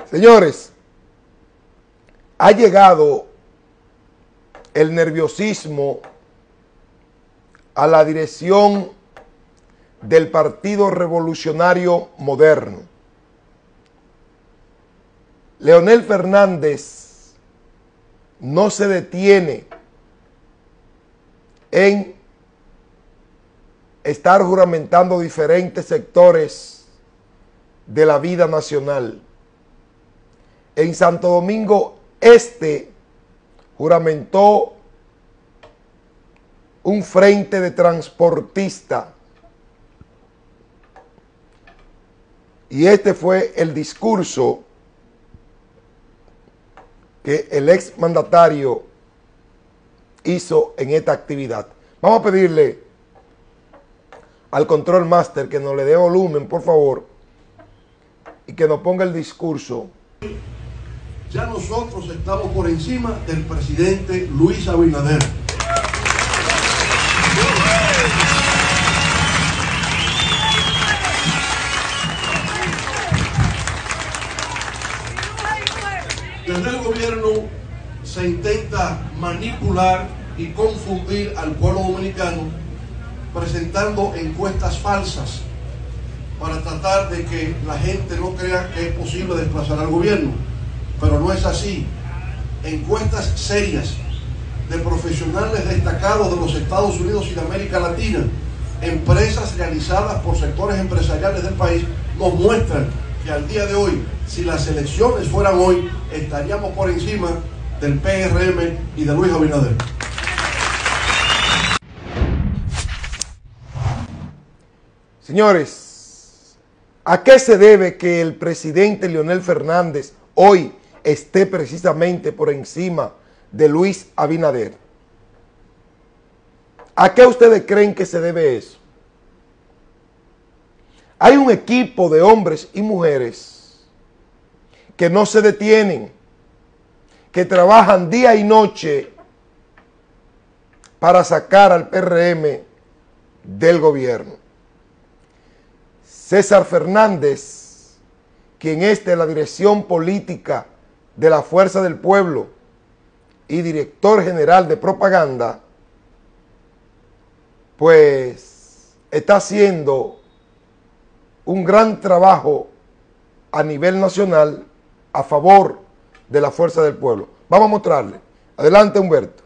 Señores, ha llegado el nerviosismo a la dirección del Partido Revolucionario Moderno. Leonel Fernández no se detiene en estar juramentando diferentes sectores de la vida nacional. En Santo Domingo Este juramentó un frente de transportistas. Y este fue el discurso que el ex mandatario hizo en esta actividad. Vamos a pedirle al control master que nos le dé volumen, por favor, y que nos ponga el discurso. Ya nosotros estamos por encima del presidente Luis Abinader. Desde el gobierno se intenta manipular y confundir al pueblo dominicano presentando encuestas falsas para tratar de que la gente no crea que es posible desplazar al gobierno. Pero no es así. Encuestas serias de profesionales destacados de los Estados Unidos y de América Latina, empresas realizadas por sectores empresariales del país, nos muestran que al día de hoy, si las elecciones fueran hoy, estaríamos por encima del PRM y de Luis Abinader. Señores, ¿a qué se debe que el presidente Leonel Fernández hoy esté precisamente por encima de Luis Abinader? ¿A qué ustedes creen que se debe eso? Hay un equipo de hombres y mujeres que no se detienen, que trabajan día y noche para sacar al PRM del gobierno. César Fernández, quien es de la dirección política de la Fuerza del Pueblo y director general de propaganda, pues está haciendo un gran trabajo a nivel nacional a favor de la Fuerza del Pueblo. Vamos a mostrarle. Adelante, Humberto.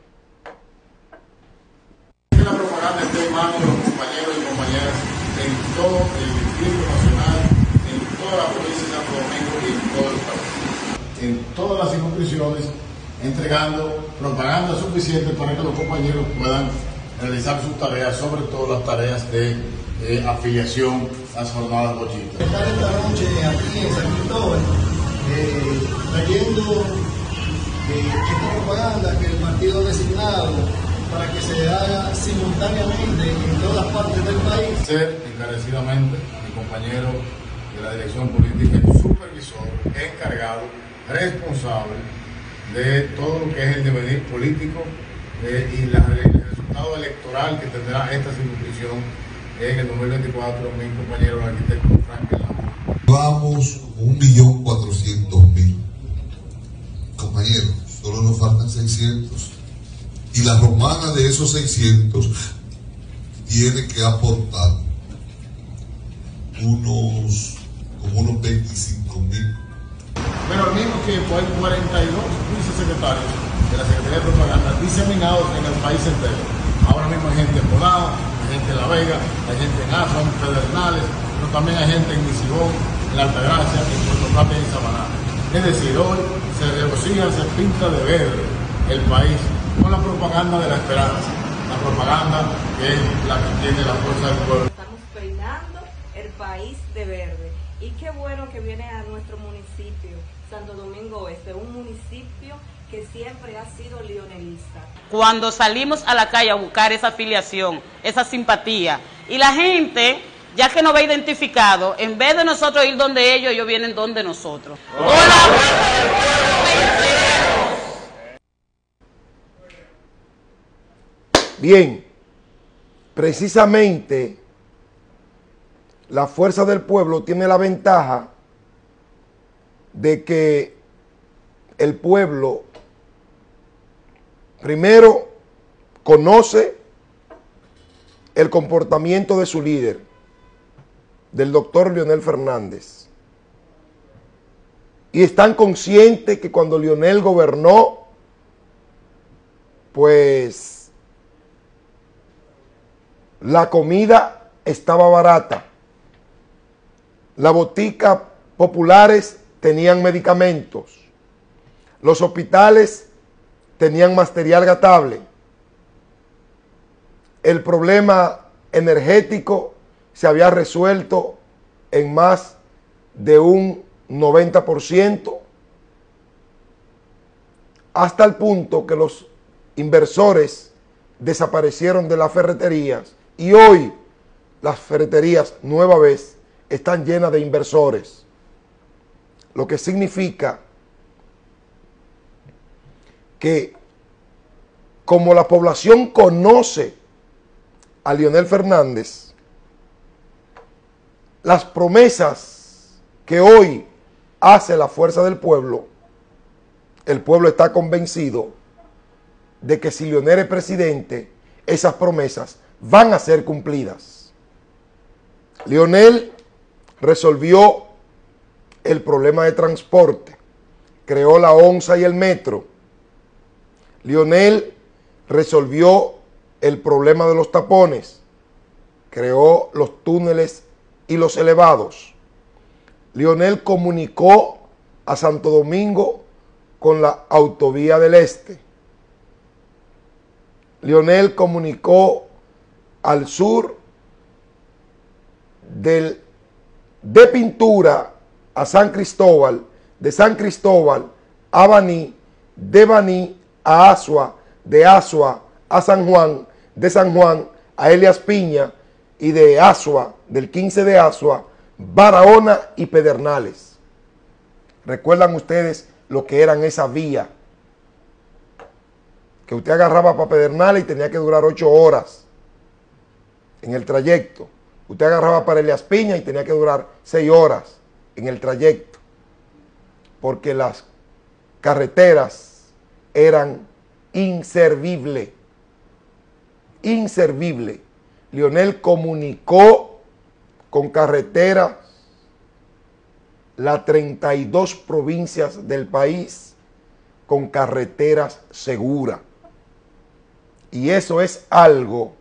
Que la propaganda esté en manos de los compañeros y compañeras en todo el Distrito Nacional, en toda la provincia de Santo Domingo y en todo el país. En todas las circunscripciones, entregando propaganda suficiente para que los compañeros puedan realizar sus tareas, sobre todo las tareas de afiliación a las jornadas bochistas. Estar esta noche aquí en San Cristóbal trayendo esta propaganda que el partido ha designado para que se haga simultáneamente en todas partes del país. Ser encarecidamente mi compañero de la dirección política, el supervisor, encargado, responsable de todo lo que es el devenir político y el resultado electoral que tendrá esta circunscripción en el 2024, mi compañero el arquitecto Frank Lamar. Vamos como 1.400.000 compañeros, solo nos faltan 600 y la romana de esos 600 tiene que aportar unos 25.000. Pero al mismo tiempo hay 42 vicesecretarios de la Secretaría de Propaganda diseminados en el país entero. Ahora mismo hay gente en Bonao, hay gente en La Vega, hay gente en Aswan, Pedernales, pero también hay gente en Misibón, en La Altagracia, en Puerto Plata y en Samaná. Es decir, hoy se regocija, se pinta de verde el país con la propaganda de la esperanza, la propaganda que es la que tiene la fuerza del pueblo. Estamos peinando el país de verde y qué bueno que viene a nuestro municipio, Santo Domingo Este, un municipio que siempre ha sido leonelista. Cuando salimos a la calle a buscar esa afiliación, esa simpatía, y la gente, ya que nos ve identificado, en vez de nosotros ir donde ellos vienen donde nosotros. Bien, precisamente la Fuerza del Pueblo tiene la ventaja de que el pueblo primero conoce el comportamiento de su líder, del doctor Leonel Fernández, y están conscientes que cuando Leonel gobernó, pues la comida estaba barata, las boticas populares tenían medicamentos, los hospitales tenían material gatable, el problema energético se había resuelto en más de un 90%, hasta el punto que los inversores desaparecieron de las ferreterías y hoy las ferreterías nueva vez están llenas de inversores, lo que significa que como la población conoce a Leonel Fernández, las promesas que hoy hace la fuerza del pueblo, el pueblo está convencido de que si Leonel es presidente, esas promesas van a ser cumplidas. Leonel resolvió el problema de transporte, creó la ONSA y el metro. Leonel resolvió el problema de los tapones, creó los túneles y los elevados. Leonel comunicó a Santo Domingo con la autovía del Este. Leonel comunicó al sur de Pintura a San Cristóbal, de San Cristóbal a Baní, de Baní a Asua, de Asua a San Juan, de San Juan a Elias Piña y de Asua, del 15 de Asua, Barahona y Pedernales. ¿Recuerdan ustedes lo que eran esas vías? Que usted agarraba para Pedernales y tenía que durar 8 horas en el trayecto. Usted agarraba para Elias Piña y tenía que durar 6 horas en el trayecto. Porque las carreteras eran inservibles. Inservible. Leonel comunicó con carreteras las 32 provincias del país con carreteras seguras. Y eso es algo